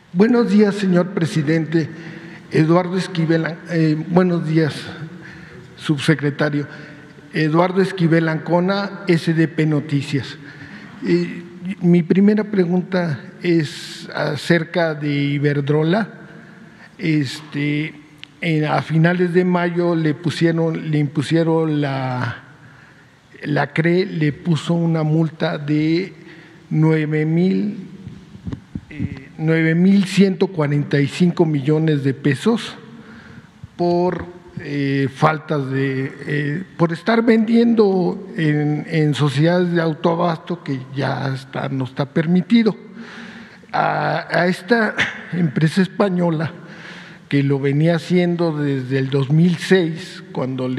Buenos días, señor presidente. Eduardo Esquivel, buenos días, subsecretario. Eduardo Esquivel Ancona, SDP Noticias. Mi primera pregunta es acerca de Iberdrola. A finales de mayo le impusieron la CRE le puso una multa de 9,145 millones de pesos por faltas por estar vendiendo en sociedades de autoabasto, que ya no está permitido. A esta empresa española, que lo venía haciendo desde el 2006, cuando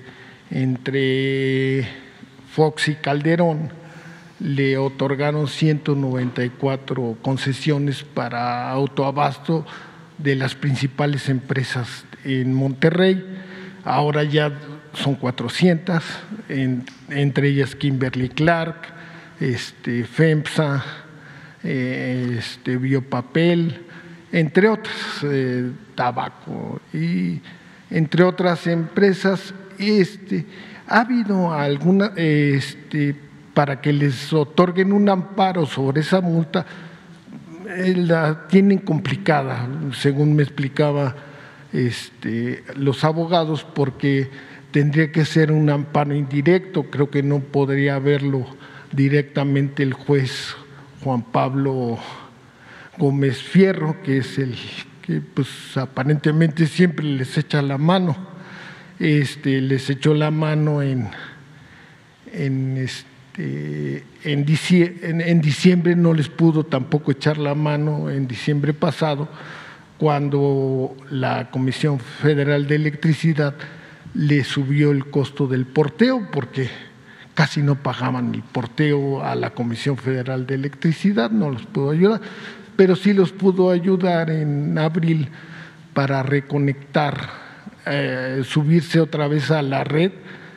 entre Fox y Calderón le otorgaron 194 concesiones para autoabasto de las principales empresas en Monterrey. Ahora ya son 400, entre ellas Kimberly-Clark, FEMSA, Biopapel, entre otras, tabaco, y entre otras empresas. ¿Ha habido alguna para que les otorguen un amparo sobre esa multa? La tienen complicada, según me explicaba los abogados, porque tendría que ser un amparo indirecto. Creo que no podría verlo directamente el juez Juan Pablo Gómez Fierro, que es el que pues aparentemente siempre les echa la mano. Les echó la mano en diciembre, no les pudo tampoco echar la mano en diciembre pasado, cuando la Comisión Federal de Electricidad le subió el costo del porteo, porque casi no pagaban el porteo a la Comisión Federal de Electricidad. No los pudo ayudar, pero sí los pudo ayudar en abril para reconectar, subirse otra vez a la red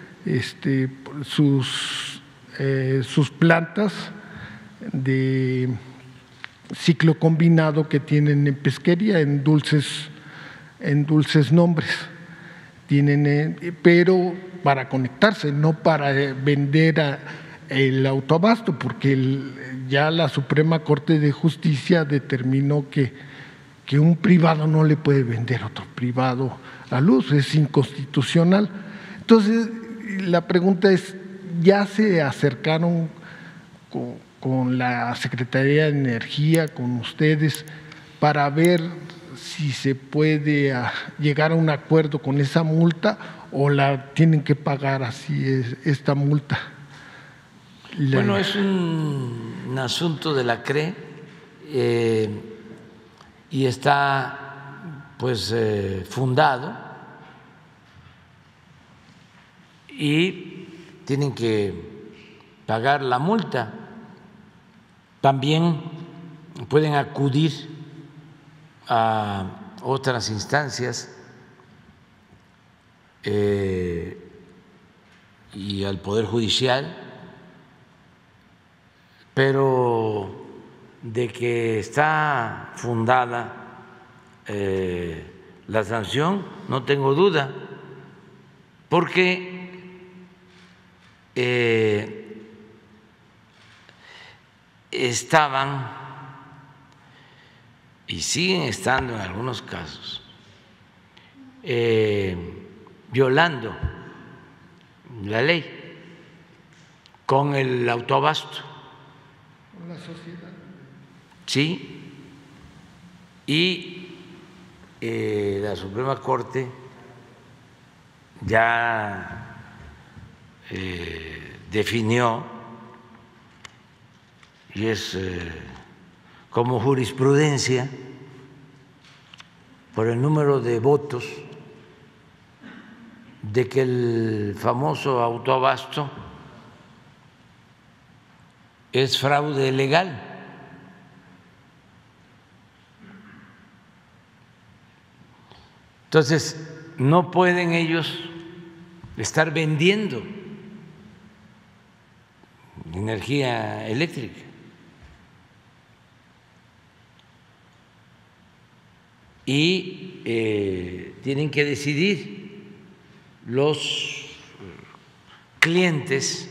sus plantas de ciclo combinado que tienen en pesquería, en dulces nombres. Pero para conectarse, no para vender el autoabasto, porque ya la Suprema Corte de Justicia determinó que un privado no le puede vender a otro privado la luz, es inconstitucional. Entonces, la pregunta es, ¿ya se acercaron con la Secretaría de Energía, con ustedes, para ver si se puede llegar a un acuerdo con esa multa, o la tienen que pagar así esta multa? Bueno, es un asunto de la CRE y está pues fundado, y tienen que pagar la multa. También pueden acudir a otras instancias y al Poder Judicial, pero de que está fundada la sanción, no tengo duda, porque estaban y siguen estando en algunos casos violando la ley con el autoabasto. Con la sociedad. Sí, y la Suprema Corte ya definió, y es como jurisprudencia, por el número de votos, de que el famoso autoabasto es fraude legal. Entonces, no pueden ellos estar vendiendo energía eléctrica. y tienen que decidir los clientes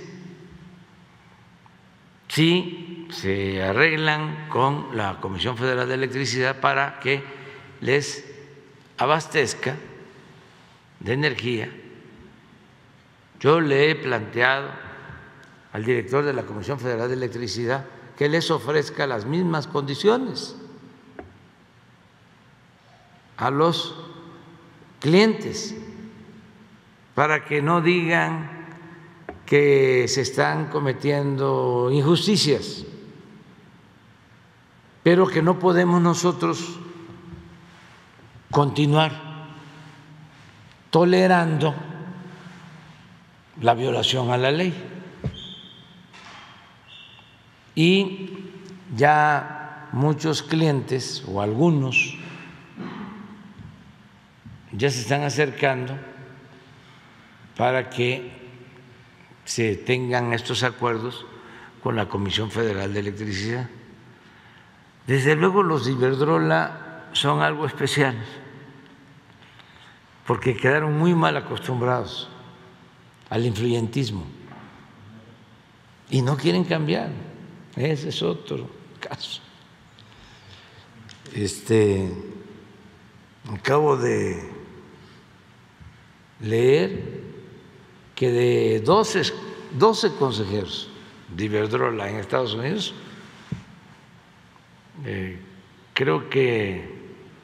si se arreglan con la Comisión Federal de Electricidad para que les abastezca de energía. Yo le he planteado al director de la Comisión Federal de Electricidad que les ofrezca las mismas condiciones a los clientes para que no digan que se están cometiendo injusticias, pero que no podemos nosotros continuar tolerando la violación a la ley. Y ya muchos clientes o algunos ya se están acercando para que se tengan estos acuerdos con la Comisión Federal de Electricidad. Desde luego los de Iberdrola son algo especial porque quedaron muy mal acostumbrados al influyentismo y no quieren cambiar. Ese es otro caso. Acabo de leer que de 12 consejeros de Iberdrola en Estados Unidos, creo que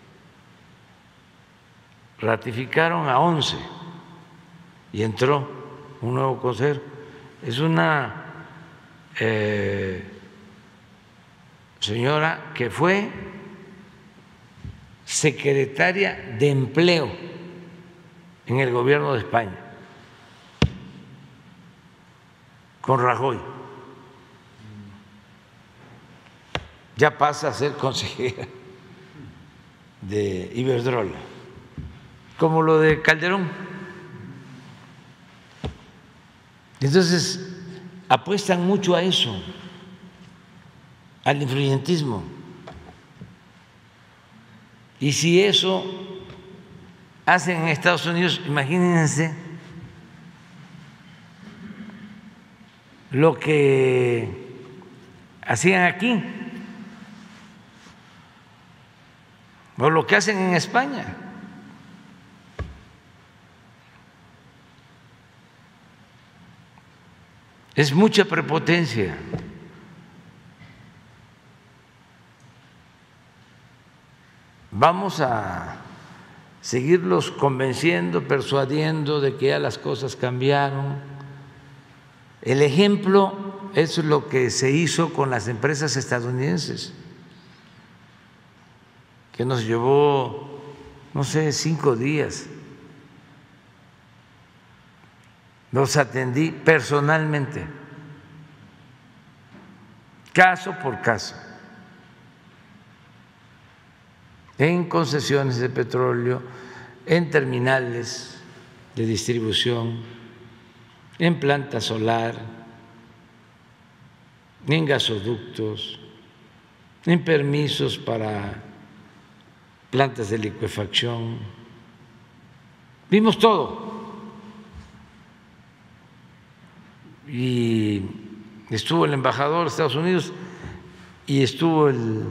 ratificaron a 11 y entró un nuevo consejero. Es una señora que fue secretaria de Empleo en el gobierno de España, con Rajoy. Ya pasa a ser consejera de Iberdrola, como lo de Calderón. Entonces, apuestan mucho a eso, al influyentismo. Y si eso hacen en Estados Unidos, imagínense lo que hacían aquí o lo que hacen en España. Es mucha prepotencia. Vamos a seguirlos convenciendo, persuadiendo de que ya las cosas cambiaron. El ejemplo es lo que se hizo con las empresas estadounidenses, que nos llevó, no sé, 5 días. Los atendí personalmente, caso por caso, en concesiones de petróleo, en terminales de distribución, en planta solar, en gasoductos, en permisos para plantas de licuefacción. Vimos todo. Y estuvo el embajador de Estados Unidos y estuvo el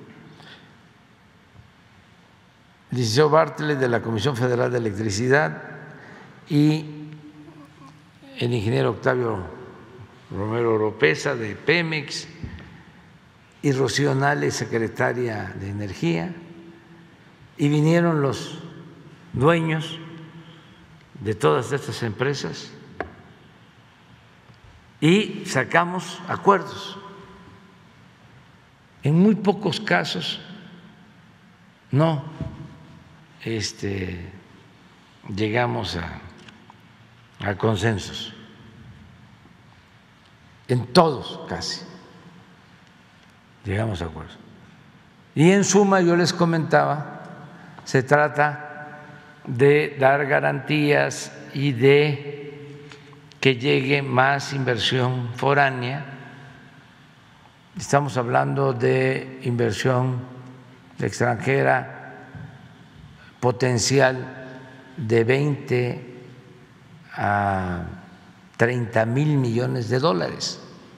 licenciado Bartlett de la Comisión Federal de Electricidad y el ingeniero Octavio Romero Oropesa de Pemex y Rocío Nale, secretaria de Energía, y vinieron los dueños de todas estas empresas y sacamos acuerdos. En muy pocos casos no llegamos a consensos, en todos casi llegamos a acuerdos. Y en suma, yo les comentaba, se trata de dar garantías y de que llegue más inversión foránea. Estamos hablando de inversión extranjera potencial de 20 a 30,000 millones de dólares.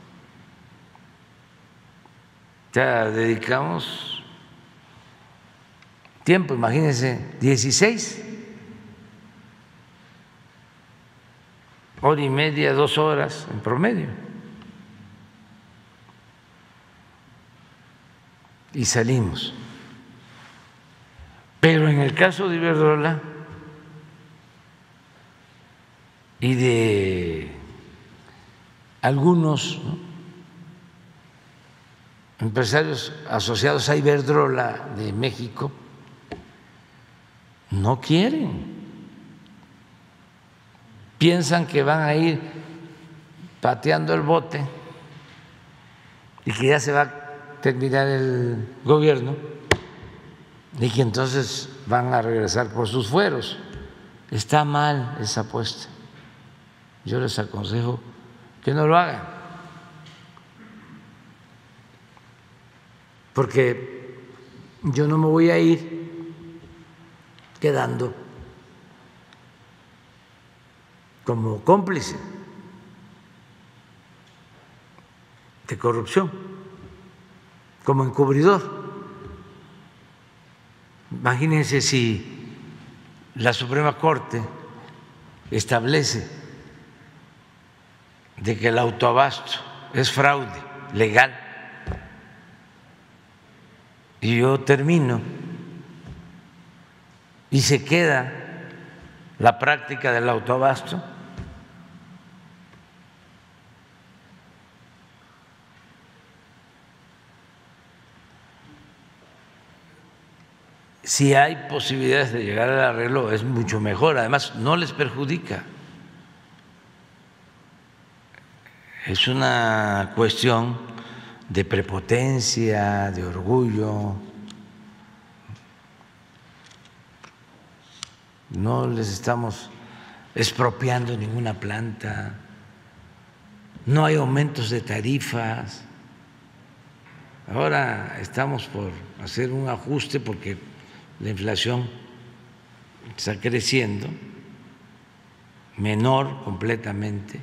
Ya dedicamos tiempo, imagínense, 16 hora y media, 2 horas en promedio. Y salimos. Pero en el caso de Iberdrola y de algunos, ¿no?, empresarios asociados a Iberdrola de México, no quieren. Piensan que van a ir pateando el bote y que ya se va a terminar el gobierno y que entonces van a regresar por sus fueros. Está mal esa apuesta. Yo les aconsejo que no lo hagan, porque yo no me voy a ir quedando como cómplice de corrupción, como encubridor. Imagínense si la Suprema Corte establece de que el autoabasto es fraude legal y yo termino y se queda la práctica del autoabasto. Si hay posibilidades de llegar al arreglo, es mucho mejor. Además, no les perjudica. Es una cuestión de prepotencia, de orgullo. No les estamos expropiando ninguna planta. No hay aumentos de tarifas. Ahora estamos por hacer un ajuste porque la inflación está creciendo, menor completamente,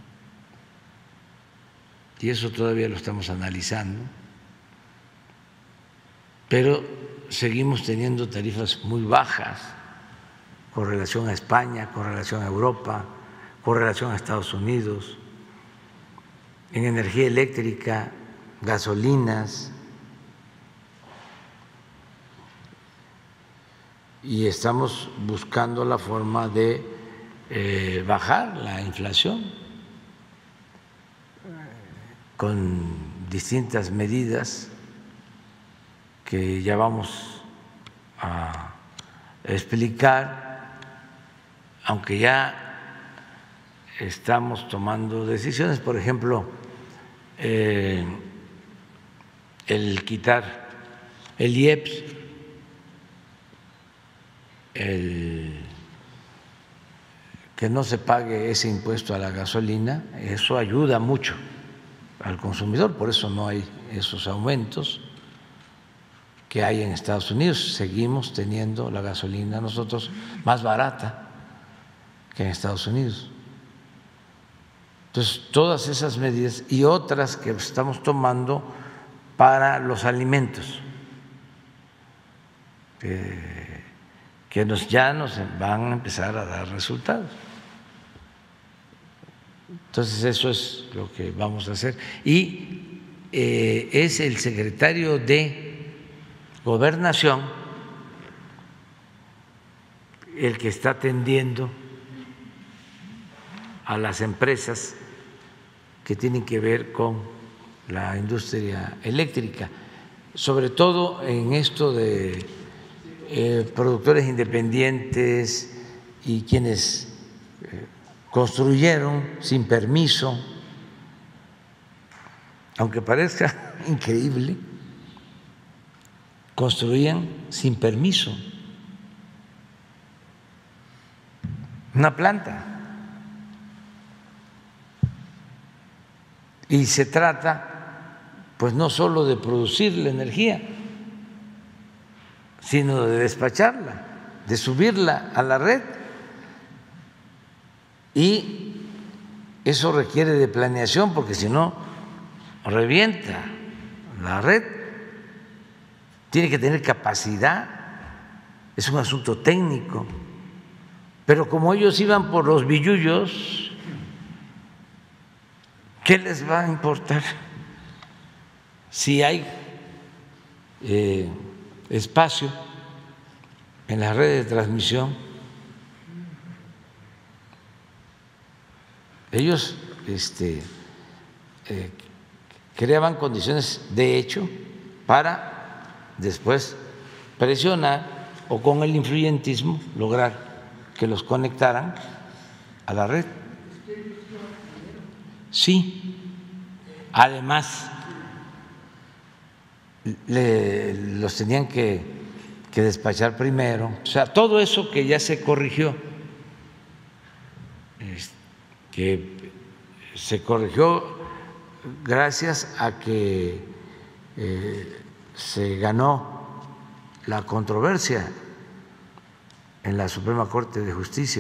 y eso todavía lo estamos analizando, pero seguimos teniendo tarifas muy bajas con relación a España, con relación a Europa, con relación a Estados Unidos, en energía eléctrica, gasolinas. Y estamos buscando la forma de bajar la inflación con distintas medidas que ya vamos a explicar, aunque ya estamos tomando decisiones. Por ejemplo, el quitar el IEPS, el que no se pague ese impuesto a la gasolina, eso ayuda mucho al consumidor, por eso no hay esos aumentos que hay en Estados Unidos. Seguimos teniendo la gasolina nosotros más barata que en Estados Unidos. Entonces, todas esas medidas y otras que estamos tomando para los alimentos, que ya nos van a empezar a dar resultados. Entonces, eso es lo que vamos a hacer. Y es el secretario de Gobernación el que está atendiendo a las empresas que tienen que ver con la industria eléctrica, sobre todo en esto de productores independientes y quienes construyeron sin permiso, aunque parezca increíble, construían sin permiso una planta. Y se trata, pues, no solo de producir la energía, sino de despacharla. de subirla a la red, y eso requiere de planeación, porque si no revienta la red. Tiene que tener capacidad, es un asunto técnico, pero como ellos iban por los billullos, ¿qué les va a importar si hay espacio en las redes de transmisión? Ellos creaban condiciones de hecho para después presionar o con el influyentismo lograr que los conectaran a la red. Sí, además los tenían que despachar primero, o sea, todo eso que ya se corrigió, que se corrigió gracias a que se ganó la controversia en la Suprema Corte de Justicia.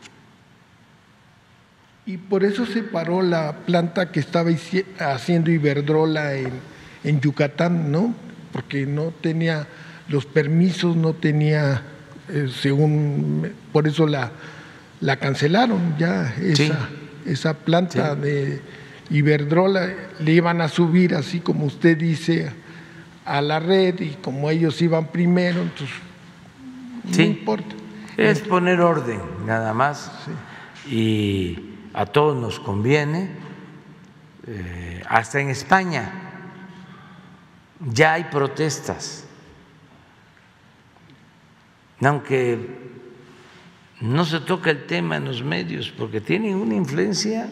Y por eso se paró la planta que estaba haciendo Iberdrola en Yucatán, ¿no? Porque no tenía los permisos, no tenía, por eso la cancelaron ya, esa planta de Iberdrola le iban a subir, así como usted dice, a la red, y como ellos iban primero, entonces no importa. Es poner orden nada más, y a todos nos conviene. Hasta en España ya hay protestas, aunque no se toca el tema en los medios porque tienen una influencia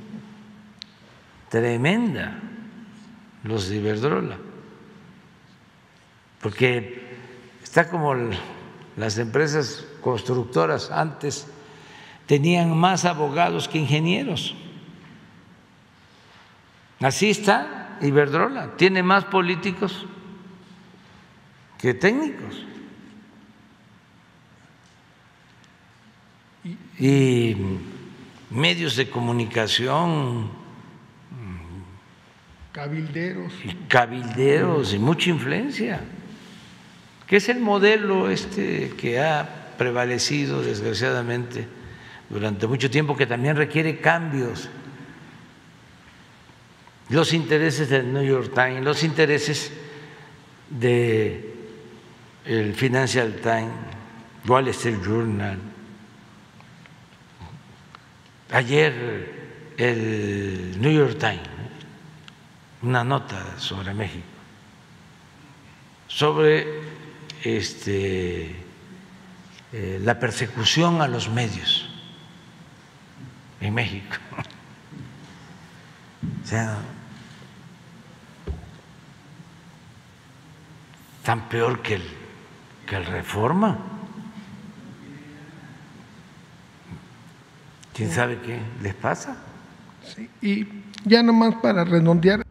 tremenda los de Iberdrola, porque está como las empresas constructoras antes tenían más abogados que ingenieros. Así está Iberdrola, tiene más políticos que técnicos. Y medios de comunicación, cabilderos y mucha influencia, que es el modelo que ha prevalecido desgraciadamente durante mucho tiempo, que también requiere cambios. Los intereses del New York Times, los intereses del Financial Times, Wall Street Journal, ayer el New York Times, una nota sobre México, sobre la persecución a los medios en México. O sea, tan peor que el Reforma. ¿Quién sabe qué les pasa? Sí, y ya nomás para redondear,